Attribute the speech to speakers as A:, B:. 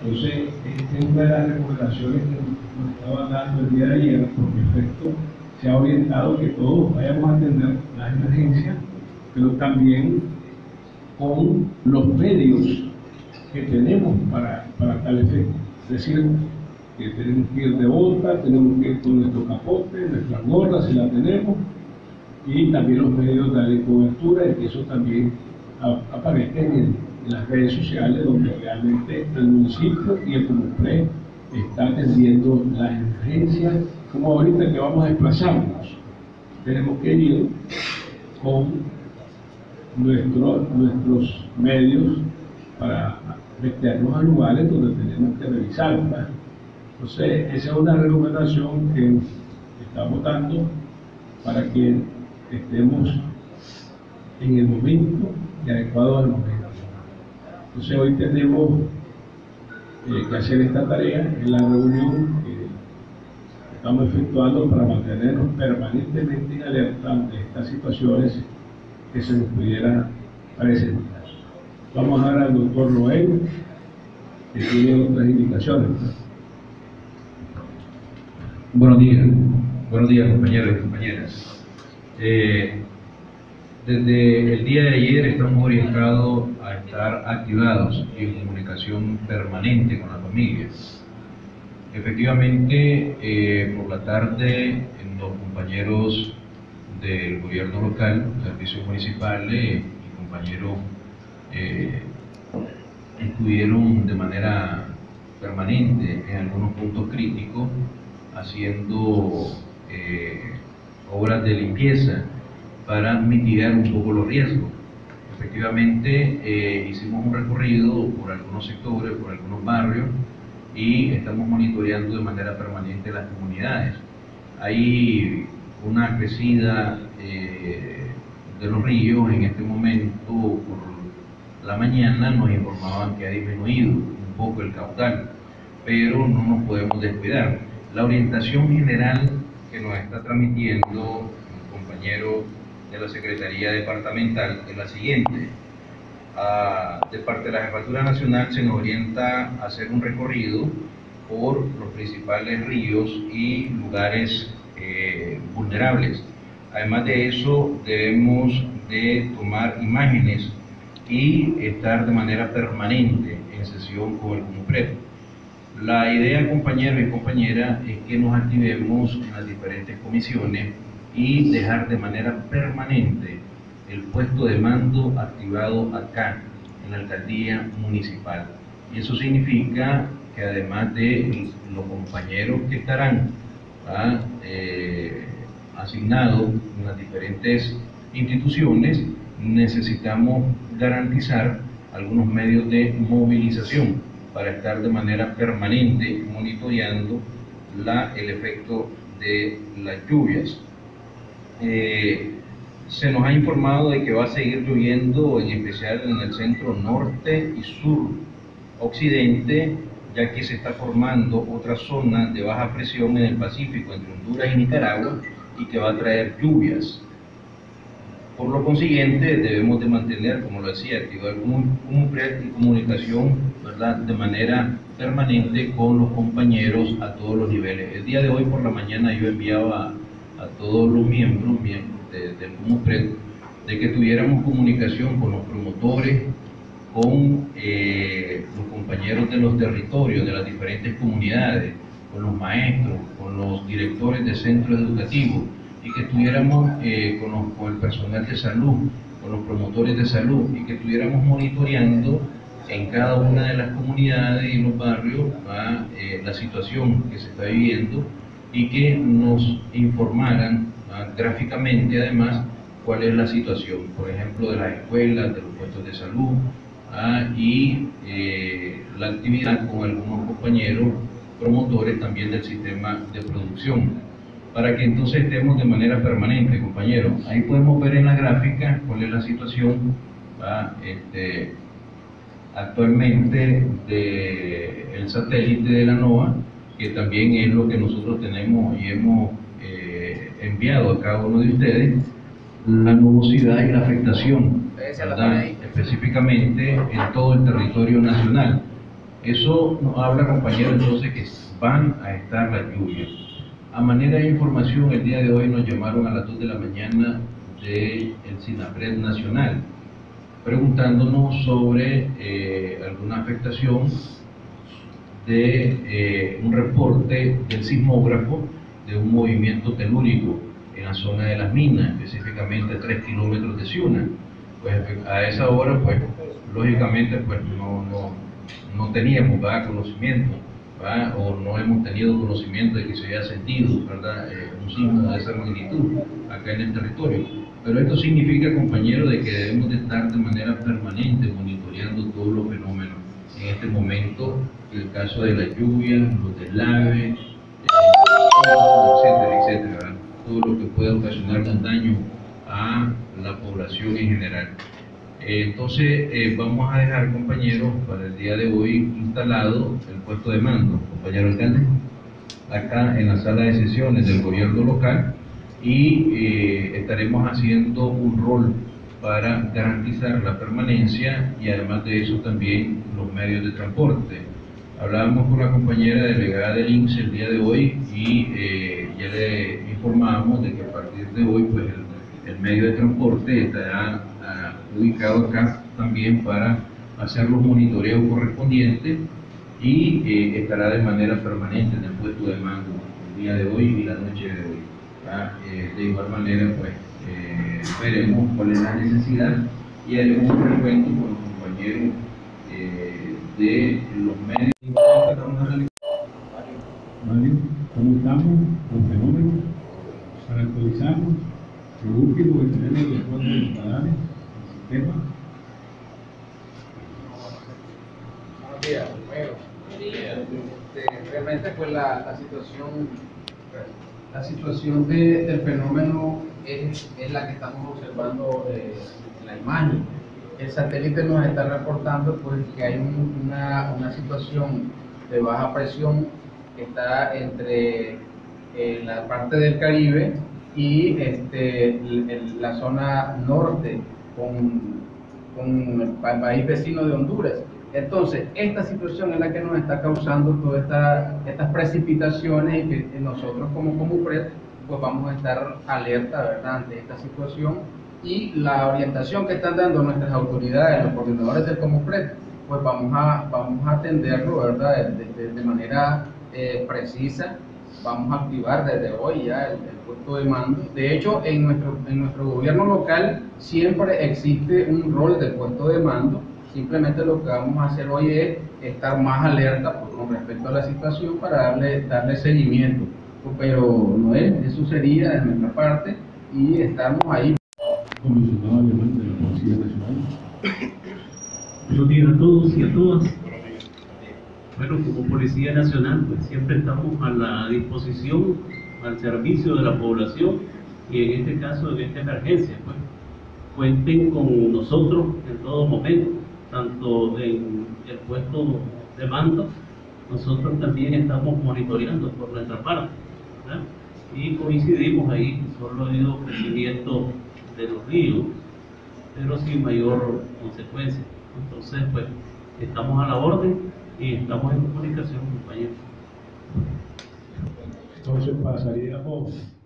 A: Entonces, esta es una de las recomendaciones que nos estaban dando el día de ayer, porque en efecto se ha orientado que todos vayamos a atender las emergencias, pero también con los medios que tenemos para tal efecto. Es decir, que tenemos que ir de bota, tenemos que ir con nuestro capote, nuestra gorra si la tenemos, y también los medios de darle cobertura, y que eso también aparezca en las redes sociales, donde realmente el municipio y el Comunpred está atendiendo las emergencias, como ahorita que vamos a desplazarnos. Tenemos que ir con nuestros medios para meternos a lugares donde tenemos que revisar, ¿verdad? Entonces, esa es una recomendación que estamos dando para que estemos en el momento y adecuado al momento. Entonces, hoy tenemos que hacer esta tarea en la reunión que estamos efectuando para mantenernos permanentemente en alerta ante estas situaciones que se nos pudiera presentar. Vamos a dar al doctor Noel, que tiene otras indicaciones, ¿no?
B: Buenos días compañeros y compañeras. Desde el día de ayer estamos orientados a estar activados y en comunicación permanente con las familias. Efectivamente, por la tarde los compañeros del gobierno local, servicios municipales y compañeros estuvieron de manera permanente en algunos puntos críticos haciendo obras de limpieza para mitigar un poco los riesgos. Efectivamente, hicimos un recorrido por algunos sectores, por algunos barrios, y estamos monitoreando de manera permanente las comunidades. Hay una crecida de los ríos en este momento. Por la mañana nos informaban que ha disminuido un poco el caudal, pero no nos podemos descuidar. La orientación general que nos está transmitiendo el compañero de la Secretaría Departamental es la siguiente. De parte de la Jefatura Nacional se nos orienta a hacer un recorrido por los principales ríos y lugares vulnerables. Además de eso, debemos de tomar imágenes y estar de manera permanente en sesión con el Comunpred. La idea, compañeros y compañeras, es que nos activemos en las diferentes comisiones y dejar de manera permanente el puesto de mando activado acá en la alcaldía municipal. Y eso significa que además de los compañeros que estarán asignados en las diferentes instituciones, necesitamos garantizar algunos medios de movilización para estar de manera permanente monitoreando el efecto de las lluvias. Se nos ha informado de que va a seguir lloviendo, en especial en el centro norte y sur occidente, ya que se está formando otra zona de baja presión en el Pacífico entre Honduras y Nicaragua, y que va a traer lluvias. Por lo consiguiente, debemos de mantener, como lo decía, activar y comunicación, ¿verdad?, de manera permanente con los compañeros a todos los niveles. El día de hoy por la mañana yo enviaba a todos los miembros del Comunpred de que tuviéramos comunicación con los promotores, con los compañeros de los territorios, de las diferentes comunidades, con los maestros, con los directores de centros educativos, y que estuviéramos con el personal de salud, con los promotores de salud, y que estuviéramos monitoreando en cada una de las comunidades y los barrios la situación que se está viviendo, y que nos informaran gráficamente además cuál es la situación, por ejemplo, de las escuelas, de los puestos de salud, y la actividad con algunos compañeros promotores también del sistema de producción, para que entonces estemos de manera permanente, compañeros. Ahí podemos ver en la gráfica cuál es la situación actualmente del satélite de la NOAA, que también es lo que nosotros tenemos y hemos enviado a cada uno de ustedes, la nubosidad y la afectación, ¿verdad?, específicamente en todo el territorio nacional. Eso nos habla, compañero, entonces que van a estar las lluvias. A manera de información, el día de hoy nos llamaron a las 2 de la mañana del SINAPRED Nacional, preguntándonos sobre alguna afectación de un reporte del sismógrafo de un movimiento telúrico en la zona de las minas, específicamente a 3 kilómetros de Ciuna. Pues a esa hora, pues lógicamente, pues no teníamos conocimiento, ¿verdad? O no hemos tenido conocimiento de que se haya sentido, ¿verdad? Un sismo de esa magnitud acá en el territorio. Pero esto significa, compañeros, de que debemos de estar de manera permanente monitoreando todos los fenómenos. En este momento, el caso de la lluvia, los deslaves, etcétera, etcétera, ¿verdad? Todo lo que pueda ocasionar un daño a la población en general. Entonces, vamos a dejar, compañeros, para el día de hoy instalado el puesto de mando, compañero alcalde, acá en la sala de sesiones del gobierno local, y estaremos haciendo un rol para garantizar la permanencia y además de eso también los medios de transporte. Hablábamos con la compañera delegada del INSS el día de hoy y ya le informamos de que a partir de hoy pues el medio de transporte estará ubicado acá también para hacer los monitoreos correspondientes y estará de manera permanente en el puesto de mando el día de hoy y la noche de hoy. De igual manera, pues veremos cuál es la necesidad y haremos un recuento con los compañeros de los medios.
A: Mario, ¿cómo estamos con fenómenos? Para actualizarnos, lo último que tenemos después de los radares, el sistema.
C: Buenos días, realmente pues la situación del fenómeno es la que estamos observando en la imagen. El satélite nos está reportando pues que hay una situación de baja presión que está entre la parte del Caribe y la zona norte con el país vecino de Honduras. Entonces, esta situación es la que nos está causando todas estas precipitaciones y que nosotros como Comupred pues vamos a estar alerta, ¿verdad?, ante esta situación, y la orientación que están dando nuestras autoridades, los coordinadores del Comupred, pues vamos a atenderlo, ¿verdad?, de manera precisa. Vamos a activar desde hoy ya el puesto de mando. De hecho, en nuestro gobierno local siempre existe un rol del puesto de mando. Simplemente lo que vamos a hacer hoy es estar más alerta con respecto a la situación para darle seguimiento. Pero Noel, eso sería de nuestra parte y estamos ahí.
A: Comisionado alemán de la Policía Nacional.
D: Buenos días a todos y a todas. Bueno, como Policía Nacional, pues siempre estamos a la disposición, al servicio de la población, y en este caso, en esta emergencia, pues cuenten con nosotros en todo momento, tanto en el puesto de mando. Nosotros también estamos monitoreando por nuestra parte, ¿verdad? Y coincidimos ahí, solo ha habido crecimiento de los ríos, pero sin mayor consecuencia. Entonces, pues, estamos a la orden y estamos en comunicación, compañeros.
A: Entonces pasaría a